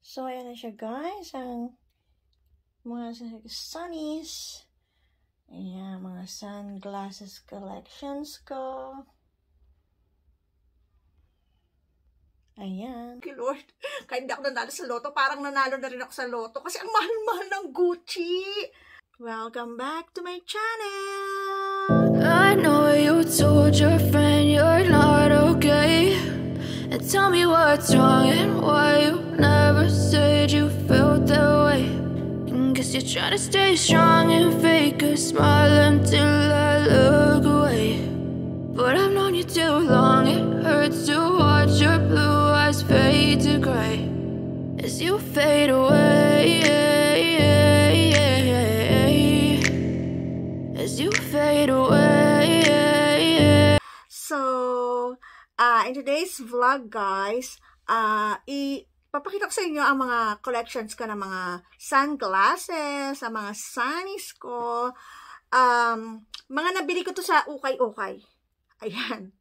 So, ayan na siya guys, ang mga sunnies. Ayan, mga sunglasses collections ko. Ayan. Okay, Lord, kahit hindi ako nanalo sa loto, parang nanalo na rin ako sa loto kasi ang mahal-mahal ng Gucci. Welcome back to my channel! I know you told your friend you're not okay, and tell me what's wrong and why you never said you felt that way. And guess you're trying to stay strong and fake a smile until I look away. But I've known you too long, it hurts to watch your blue eyes fade to gray as you fade away, as you fade away. So, in today's vlog guys, ipapakita ko sa inyo ang mga collections ko ng mga sunglasses, ang mga sunnies ko, mga nabili ko to sa ukay-ukay. Ayan.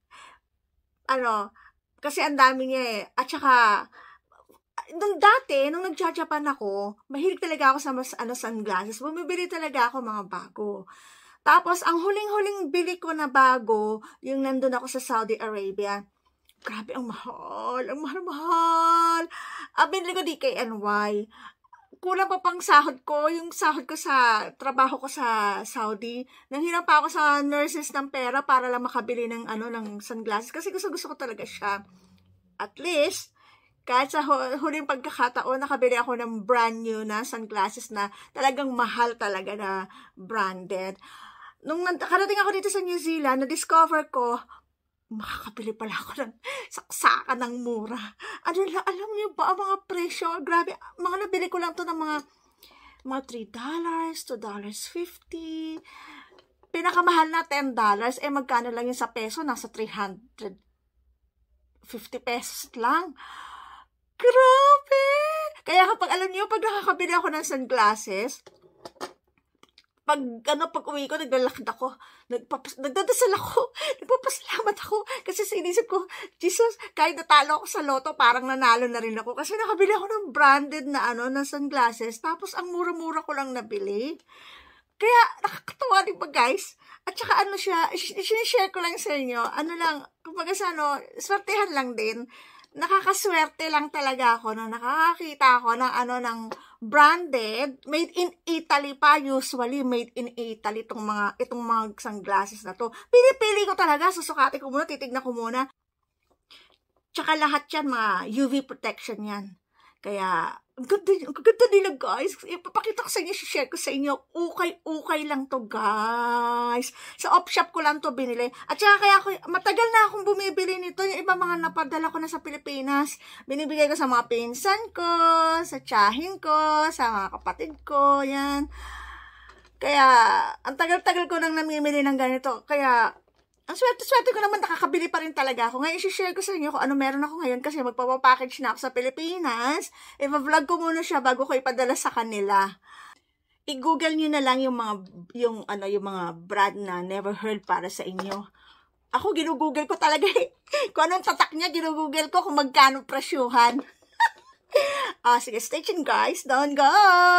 Kasi ang dami niya eh. At saka, nung nagja-Japan ako, mahilig talaga ako sa sunglasses. Bumibili talaga ako mga bago. Tapos, ang huling-huling bili ko na bago, yung nandun ako sa Saudi Arabia. Grabe, ang mahal. Ang mahal-mahal. Binili ko DKNY. Kulang pa pang sahod ko. Yung sahod ko sa trabaho ko sa Saudi. Nanghiram pa ako sa nurses ng pera para lang makabili ng, ng sunglasses. Kasi gusto ko talaga siya. At least, kahit sa huling pagkakataon, nakabili ako ng brand new na sunglasses na talagang mahal talaga na branded. Nung nakarating ako dito sa New Zealand, na-discover ko, makakabili pala ako ng saksakan ng mura. Alam niyo ba ang mga presyo? Grabe, mga nabili ko lang to ng mga $3, $2.50. Pinakamahal na $10. Magkano lang yun sa peso? Nasa 350 pesos lang. Grabe! Kaya kapag alam niyo, pag nakakabili ako ng sunglasses, pag uwi ko, naglalakad ako, nagdadasal ako, nagpapasalamat ako, kasi sinisip ko, Jesus, kahit natalo ako sa loto, parang nanalo na rin ako, kasi nakabili ako ng branded na na sunglasses, tapos ang mura-mura ko lang nabili. Kaya, nakakatawa din ba guys? At saka siya, sinishare ko lang sa inyo, kumbaga swertehan lang din, nakakaswerte lang talaga ako na nakakakita ako ng ng branded, made in Italy pa, usually made in Italy itong mga sunglasses na to. Pinipili ko talaga, susukatin ko muna, titignan ko muna. Tsaka lahat yan, mga UV protection yan. Kaya, ang ganda nila guys. Ipapakita ko sa inyo, share ko sa inyo. Ukay lang to guys. Sa op-shop ko lang to binili. At saka kaya matagal na akong bumibili nito. Yung iba mga napadala ko na sa Pilipinas. Binibigay ko sa mga pinsan ko, sa tiyahin ko, sa mga kapatid ko. Yan. Kaya, ang tagal-tagal ko nang namimili ng ganito. Kaya, ang swerte ko naman, nakakabili pa rin talaga ako. Ngayon, i-share ko sa inyo kung ano meron ako ngayon kasi magpapapackage na ako sa Pilipinas. I-vlog ko muna siya bago ko ipadala sa kanila. I-google nyo na lang yung mga brand na never heard para sa inyo. Ako, ginugoogle ko talaga eh. Kung anong tatak niya, ginugoogle ko kung magkano presyuhan. Sige, stay tuned guys. Don't go!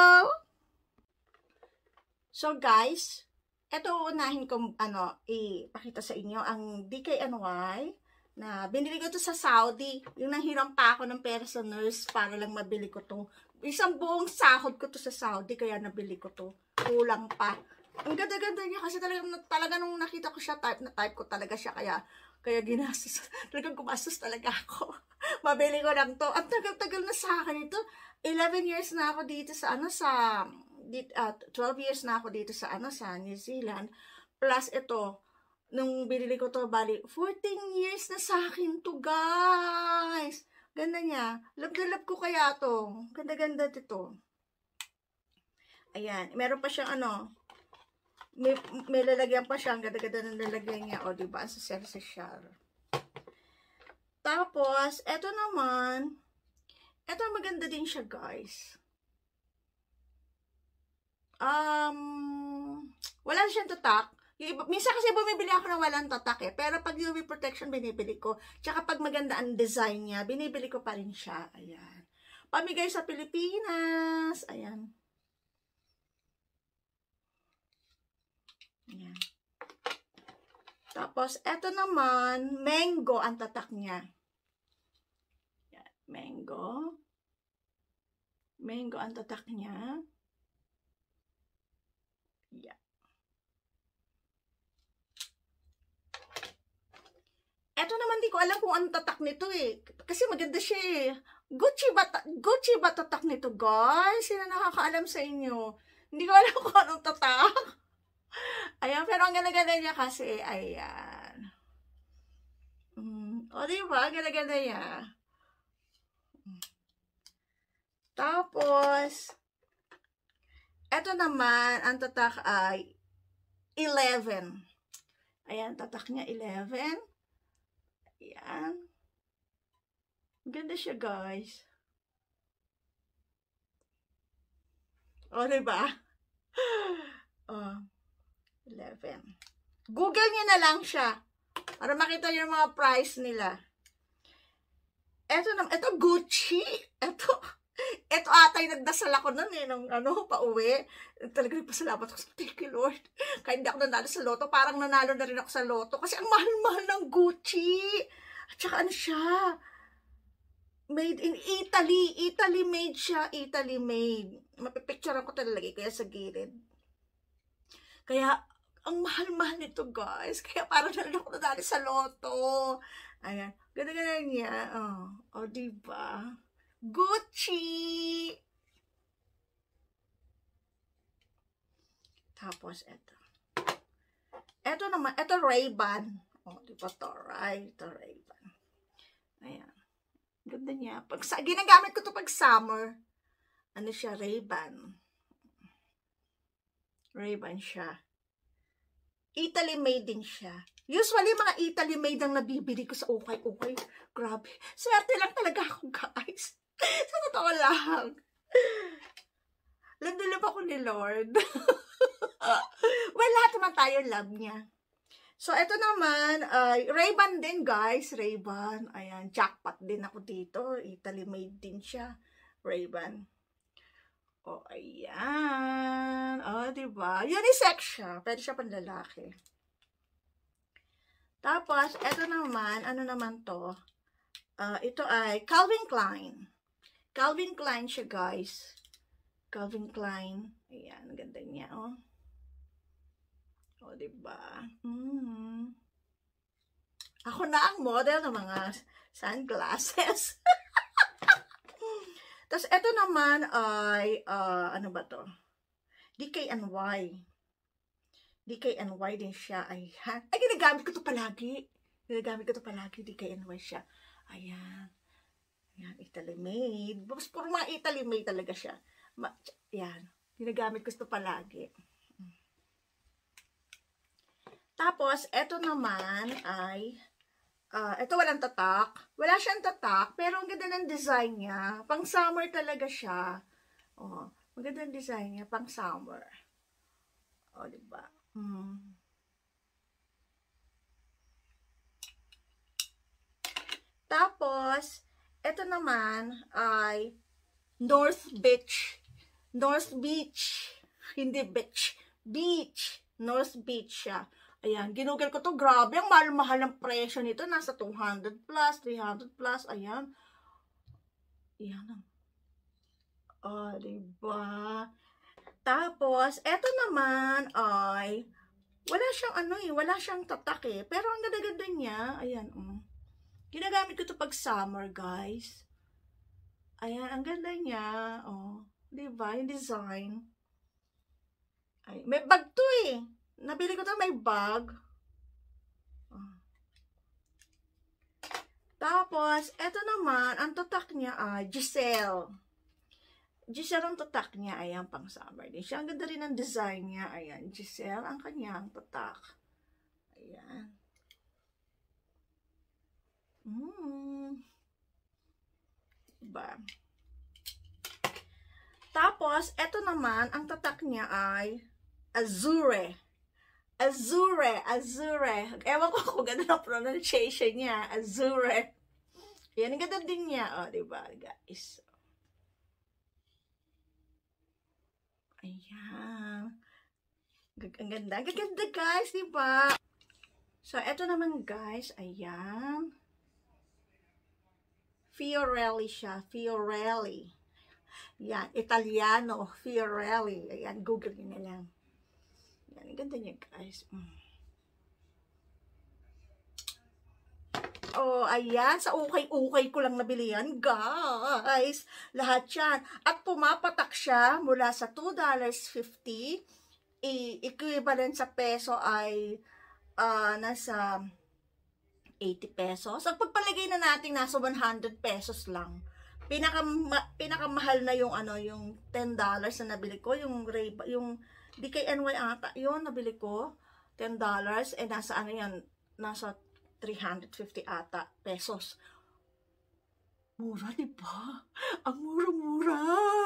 So guys, ito unahin ko ipakita sa inyo ang DKNY na binili ko to sa Saudi. Yung nanghiram pa ako ng pera sa nurse para lang mabili ko to. Isang buong sahod ko to sa Saudi kaya nabili ko to. Kulang pa. Ang ganda-ganda niya kasi talaga nung nakita ko siya, type ko talaga siya kaya ginastos. Talagang gumastos talaga ako. Mabili ko lang to. Ang tagal-tagal na sa akin ito. 11 years na ako dito sa 12 years na ako dito sa New Zealand. Plus ito, nung binili ko to, bali, 14 years na sa akin to, guys. Ganda niya. Love na love ko kaya to. Ganda-ganda dito. Ayan. Meron pa siyang may lalagyan pa siya. Ang ganda-ganda ng lalagyan niya. O, diba? Sa social. Tapos, ito naman, ito maganda din siya, guys. Wala siyang tatak. Minsan kasi bumibili ako ng walang tatak eh. Pero pag UV protection, binibili ko. Tsaka pag maganda ang design niya, binibili ko pa rin siya. Ayan. Pamigay sa Pilipinas. Ayan. Ayan. Tapos, eto naman, mango ang tatak niya. Ayan. Mango. Mango ang tatak niya. Ayan. Eto naman, di ko alam kung anong tatak nito eh. Kasi maganda siya eh. Gucci ba tatak nito, guys? Sino nakakaalam sa inyo? Hindi ko alam kung anong tatak. Ayan, pero ang ganda-ganda niya kasi. Ayan. O, diba? Ganda-ganda niya. Tapos, eto naman, ang tatak ay 11. Ayan, tatak niya 11. Ayan. Ganda siya, guys. O, diba? O, 11. Google niyo na lang siya para makita yung mga price nila. Ito Gucci. Ito atay nagdasal ako nun eh, nung pauwi. Talaga nagpasalamat ako sa thank you, Lord. Kaya hindi ako nanalo sa loto. Parang nanalo na rin ako sa loto. Kasi ang mahal-mahal ng Gucci. At saka ano siya? Made in Italy. Italy made siya. Italy made. Mapipicturean ko talaga kaya sa gilid. Kaya, ang mahal-mahal nito, guys. Kaya parang nanalo ako nanalo sa loto. Ayan. Ganda-ganda niya. O, diba? Gucci! Tapos, ito naman, ito Ray-Ban. O, diba to? Ito Ray-Ban. Ayan. Ganda niya. Ginagamit ko to pag summer. Ano siya? Ray-Ban. Ray-Ban siya. Italy made din siya. Usually, mga Italy made ang nabibili ko sa ukay-ukay. Grabe. Swerte lang talaga ako, guys. Sa totoo lang. Love ako ni Lord. Well, lahat naman tayo love niya. So, ito naman, Ray-Ban din, guys. Ray-Ban. Ayan, jackpot din ako dito. Italy made din siya. Ray-Ban. O, ayan. O, diba? Unisex siya. Pwede siya panlalaki. Tapos, ito naman, ano naman to? Ito ay Calvin Klein. Calvin Klein siya, guys. Calvin Klein. Ayan, ganda niya, oh. O, diba? Ako na ang model ng mga sunglasses. Tapos, ito naman ay, ano ba to? DKNY. DKNY din siya. Ayan. Ay, ginagamit ko to palagi. DKNY siya. Ayan. Ayan, Italy made. Basta puro mga Italy made talaga siya. Ayan. Ginagamit ko to palagi. Tapos, ito naman ay, ito walang tatak. Wala siyang tatak, pero ang ganda ng design niya. Pang summer talaga siya. Oh, maganda ang design niya, pang summer. O, diba? Tapos, ito naman ay North Beach. North Beach. Hindi beach. Beach. North Beach siya. Ayan, ginugol ko to. Grabe, ang mahal-mahal ng presyo nito. Nasa 200 plus, 300 plus. Ayan. Ayan. O, diba? Tapos, eto naman ay, wala siyang wala siyang tatak eh. Pero ang ganda-ganda niya. Ayan, ginagamit ko to pag summer, guys. Ayan, ang ganda niya. Oh, diba? Yung design. Ay, may bag to eh. Nabili ko to, may bag. Oh. Tapos, eto naman, ang tatak niya ay Giselle. Giselle ang tatak niya. Ayan, pang summer din siya. Ang ganda rin ang design niya. Ayan, Giselle ang kanyang tatak. Ayan. Diba? Tapos, eto naman, ang tatak niya ay Azure. Azure. Ewan ko kung ganda na pronunciation niya. Azure. Yan, ang ganda din niya. O, diba, guys? Ayan. Ang ganda. Ang ganda, guys, diba? So, eto naman, guys. Ayan. Fiorelli siya. Fiorelli. Yan. Italiano. Fiorelli. Ayan. Google nyo na lang. Yan. Ang ganda niya, guys. Oh, ayan. Sa ukay-ukay ko lang nabili yan, guys. Lahat yan. At pumapatak siya mula sa $2.50. Equivalent sa peso ay nasa 80 pesos. Ang pagpalagay na natin nasa 100 pesos lang. Pinakamahal na yung yung $10 na nabili ko, yung DKNY ata, yun nabili ko, $10, nasa nasa 350 ata pesos. Mura, diba? Ang mura-mura.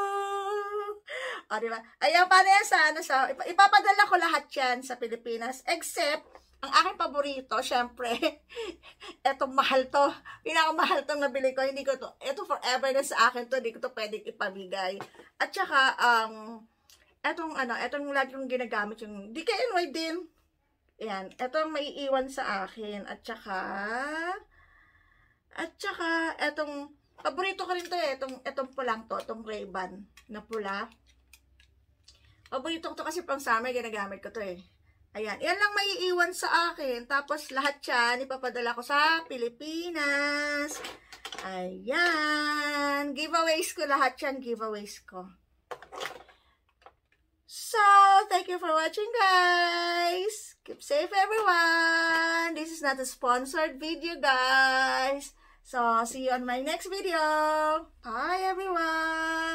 O, diba? Ayan, paano yan sa ipapadala ko lahat yan sa Pilipinas, except, ang aking paborito, syempre, etong mahal to. Pinakamahal tong nabili ko. Hindi ko to, eto forever na sa akin to, hindi ko to pwedeng ipamigay. At saka, etong lagi kong ginagamit, yung DKNY din. Ayan, etong maiiwan sa akin. At saka, etong, paborito ko rin to etong pulang to, etong Ray-Ban na pula. Paborito ko to kasi pang summer, ginagamit ko to Ayan, yan lang maiiwan sa akin. Tapos lahat yan, ipapadala ko sa Pilipinas. Ayan, giveaways ko lahat yan, giveaways ko. So, thank you for watching, guys. Keep safe, everyone. This is not a sponsored video, guys. So, see you on my next video. Bye, everyone.